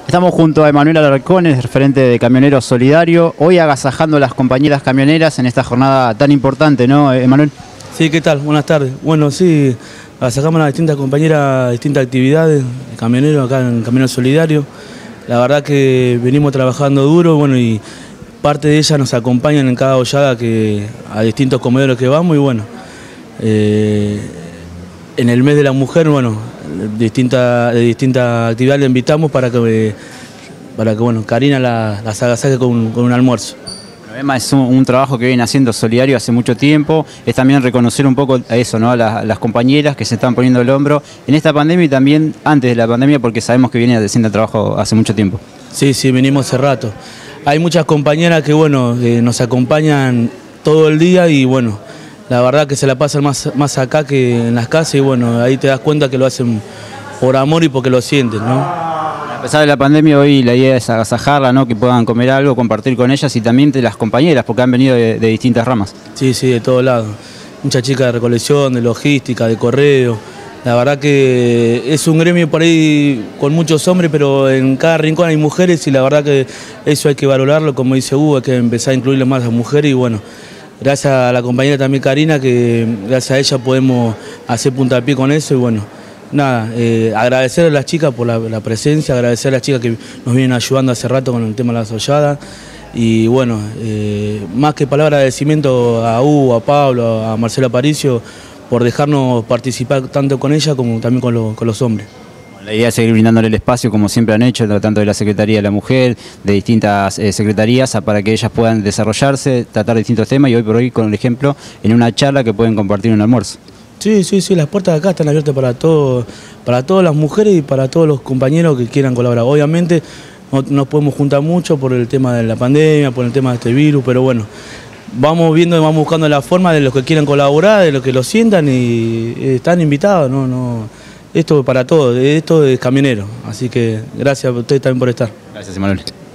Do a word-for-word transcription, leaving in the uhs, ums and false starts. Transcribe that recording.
Estamos junto a Emanuel Alarcón, es referente de Camioneros Solidario, hoy agasajando a las compañeras camioneras en esta jornada tan importante, ¿no, Emanuel? Sí, ¿qué tal? Buenas tardes. Bueno, sí, agasajamos a las distintas compañeras, distintas actividades de camioneros acá en Camioneros Solidario. La verdad que venimos trabajando duro, bueno, y parte de ellas nos acompañan en cada hollada que, a distintos comedores que vamos y bueno, eh, en el mes de la mujer, bueno, distinta, de distintas actividades le invitamos para que, para que bueno, Karina las la agasaje con, con un almuerzo. Emma, es un, un trabajo que viene haciendo Solidario hace mucho tiempo, es también reconocer un poco a eso, ¿no? A las, las compañeras que se están poniendo el hombro en esta pandemia y también antes de la pandemia, porque sabemos que viene haciendo el trabajo hace mucho tiempo. Sí, sí, venimos hace rato. Hay muchas compañeras que bueno, eh, nos acompañan todo el día y bueno, la verdad que se la pasan más, más acá que en las casas y bueno, ahí te das cuenta que lo hacen por amor y porque lo sienten, ¿no? A pesar de la pandemia, hoy la idea es agasajarla, ¿no? Que puedan comer algo, compartir con ellas y también de las compañeras, porque han venido de, de distintas ramas. Sí, sí, de todos lados. Muchas chicas de recolección, de logística, de correo. La verdad que es un gremio por ahí con muchos hombres, pero en cada rincón hay mujeres y la verdad que eso hay que valorarlo, como dice Hugo, hay que empezar a incluirle más a las mujeres y bueno, gracias a la compañera también Karina, que gracias a ella podemos hacer puntapié con eso y bueno, nada, eh, agradecer a las chicas por la, la presencia, agradecer a las chicas que nos vienen ayudando hace rato con el tema de las holladas y bueno, eh, más que palabra de agradecimiento a Hugo, a Pablo, a Marcelo Aparicio, por dejarnos participar tanto con ella como también con, lo, con los hombres. La idea es seguir brindándole el espacio como siempre han hecho, tanto de la Secretaría de la Mujer, de distintas eh, secretarías, para que ellas puedan desarrollarse, tratar distintos temas y hoy por hoy con el ejemplo en una charla que pueden compartir un almuerzo. Sí, sí, sí, las puertas de acá están abiertas para, todo, para todas las mujeres y para todos los compañeros que quieran colaborar. Obviamente no nos podemos juntar mucho por el tema de la pandemia, por el tema de este virus, pero bueno, vamos viendo y vamos buscando la forma de los que quieran colaborar, de los que lo sientan y están invitados, no, no, esto para todos, esto es camionero, así que gracias a ustedes también por estar. Gracias, Emanuel.